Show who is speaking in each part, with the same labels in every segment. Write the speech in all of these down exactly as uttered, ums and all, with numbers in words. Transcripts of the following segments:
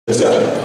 Speaker 1: Let's go.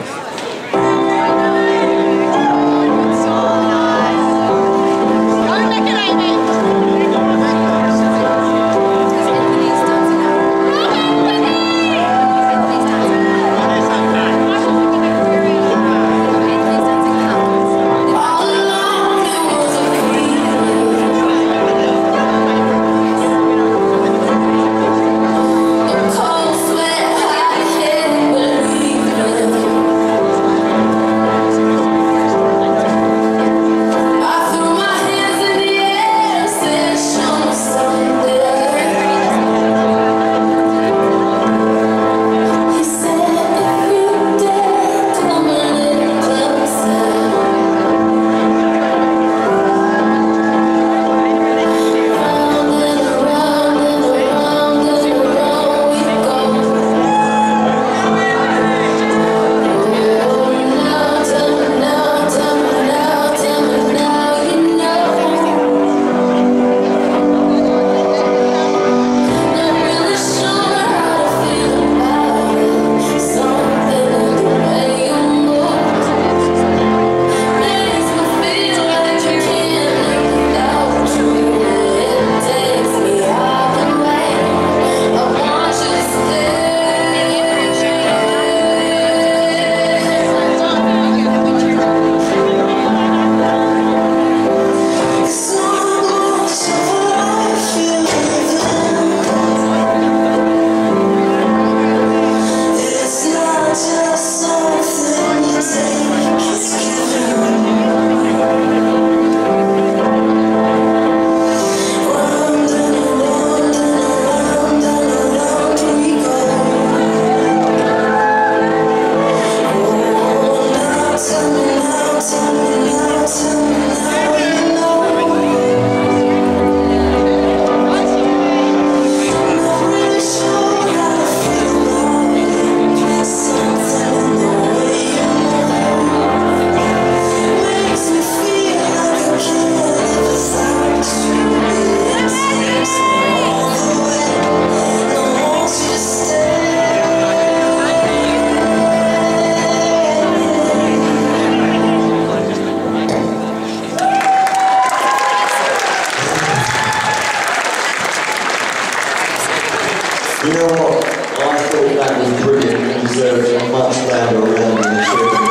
Speaker 1: You know what? I thought that was brilliant and deserved a much louder round in the children.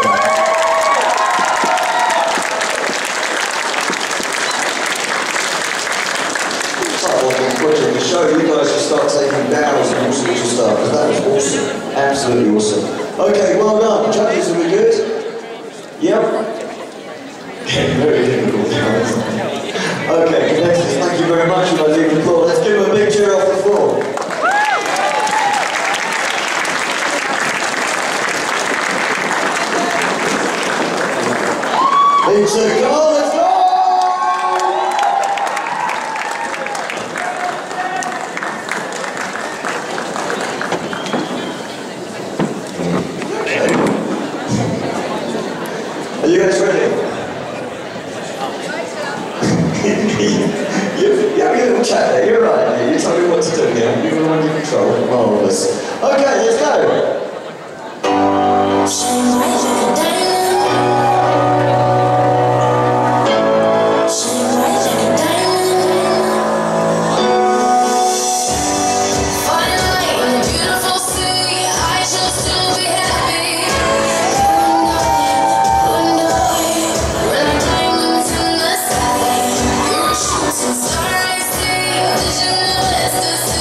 Speaker 1: It's like what we're watching the show, you guys should start taking bows and all sorts of stuff, because that was awesome. Absolutely awesome. Okay, well done. Judges, are we good? Yep. Very difficult. Okay, contestants, thank you very much. If I leave the floor, let's give them a big cheer off the floor. Big cheer, come on, let's go! Okay. Are you guys ready? you, you have a little chat there, you're right. You tell me what to do now. You're under control. Marvellous. Okay, let's go.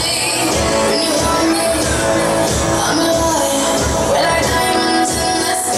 Speaker 2: I'm alive, when I diamonds in the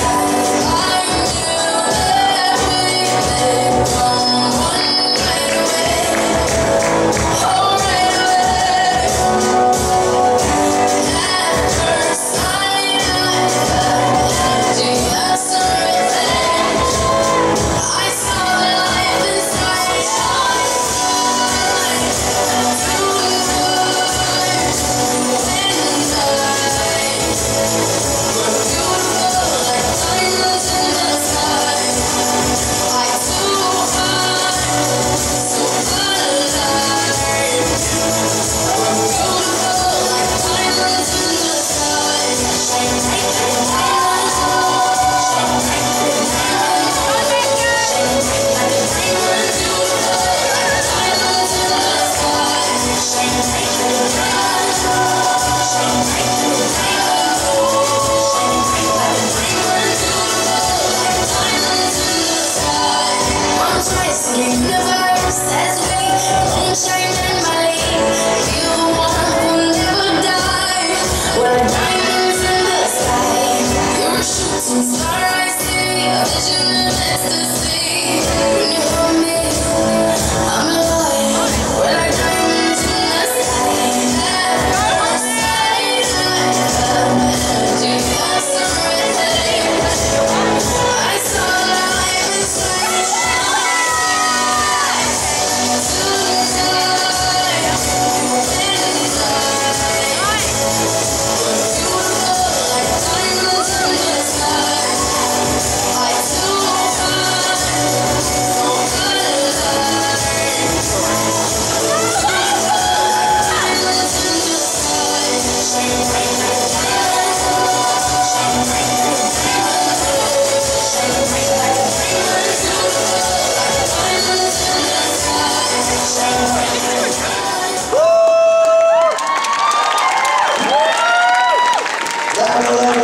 Speaker 1: That